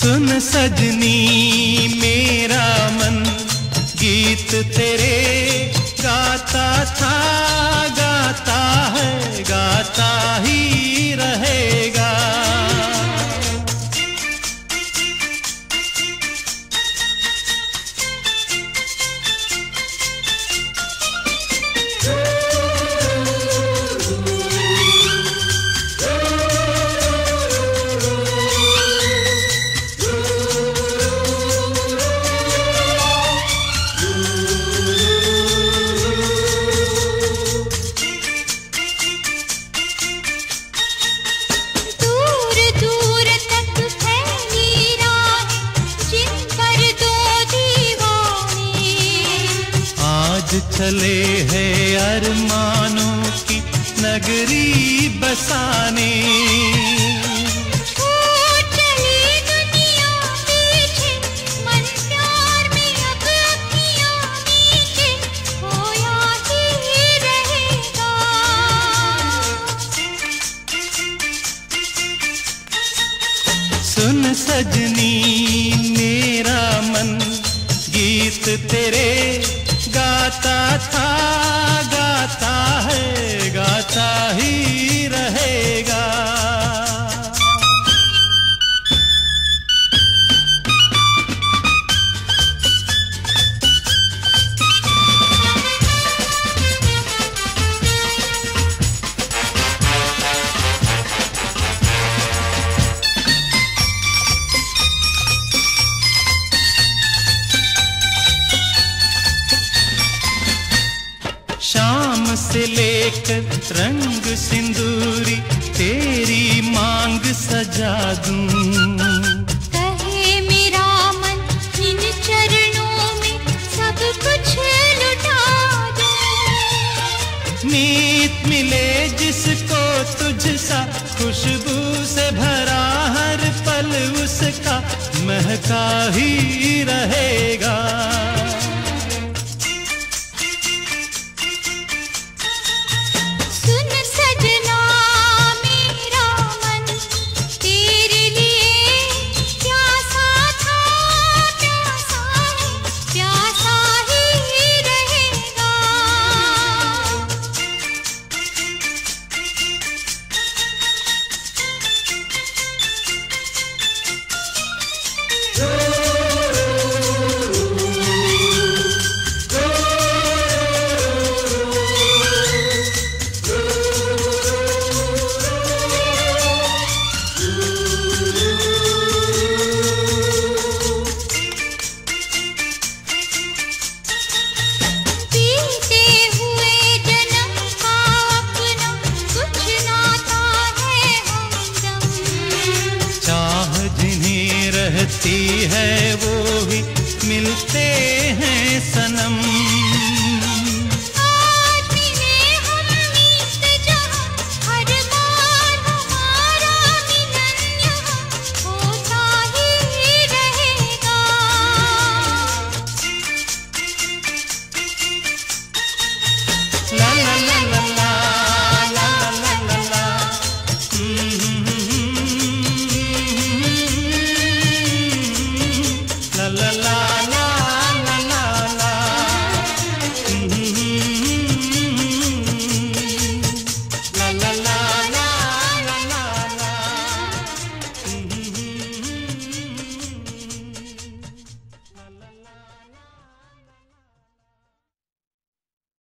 सुन सजनी मेरा मन गीत तेरे गाता था, गाता है, गाता ही रहेगा। चले हैं अरमानों की नगरी बसाने। चली दुनिया पीछे, मन प्यार में अब अखियां नीचे, खोया ही रहेगा। सुन सजनी मेरा मन गीत तेरे गाता था, गाता है, गाता ही रहेगा। शाम से लेकर रंग सिंदूरी तेरी मांग सजा दूं। कहे मेरा मन इन चरणों में सब कुछ लुटा दूं। मीत मिले जिसको तुझसा, खुशबू से भरा हर पल उसका महका ही रहेगा। रहती है वो ही मिलते हैं सनम।